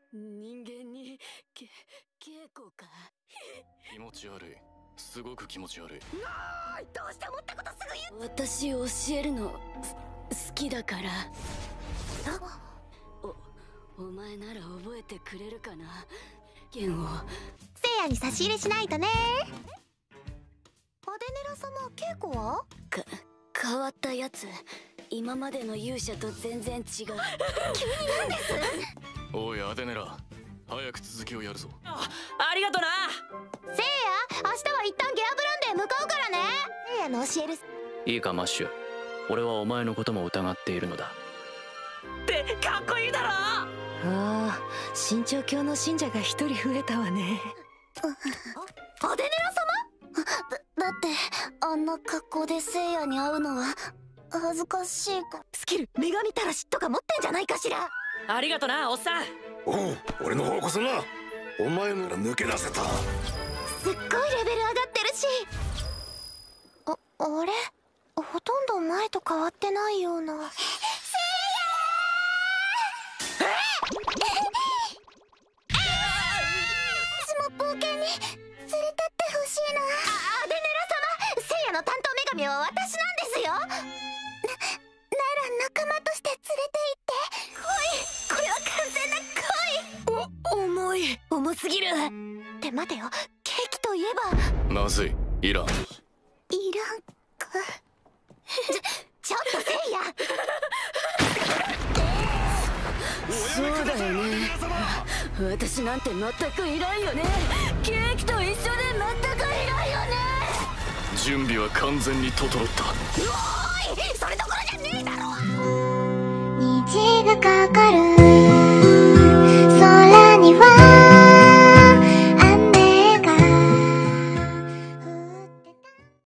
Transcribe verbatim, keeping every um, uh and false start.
人間にけ稽古か。 気持ち悪い、すごく気持ち悪い。 なーい、どうして思ったことすぐ言う。 私教えるの好きだから。お、お前なら覚えてくれるかな。剣をせいやに差し入れしないとね。アデネラ様、稽古はか変わったやつ。今までの勇者と全然違う。急になんです。 おいアデネラ、早く続きをやるぞ。 あ, ありがとな。 せいや、明日は一旦ゲアブランデへ向かうからね。せいやの教える。 いいかマッシュ、俺はお前のことも疑っているのだ。 ってかっこいいだろ。ああ、新潮教の信者が一人増えたわね。 アデネラ様？だ、だってあんな格好でせいやに会うのは恥ずかしいか。 スキル女神たらしとか持ってんじゃないかしら。 ありがとなおっさん。 おう、俺の方こそな。お前なら抜け出せた。 すっごいレベル上がってるし。あ、あれ、ほとんど前と変わってないような。せいやー。え私も冒険に連れてってほしいな。あ、アデネラ様、せいやの担当女神は私なんですよ。な、なら仲間として連れて行って。恋、これは完全な恋。 お、重い、重すぎる。 って待てよ、ケーキといえば。 まずい、いらん。 いらんか。ちょ、ちょっとせいや。 そうだよね。私なんて全くいらんよね。ケーキと一緒で全くいらんよね。 準備は完全に整った。 おーい、それどころじゃねえだろ。 虹がかかる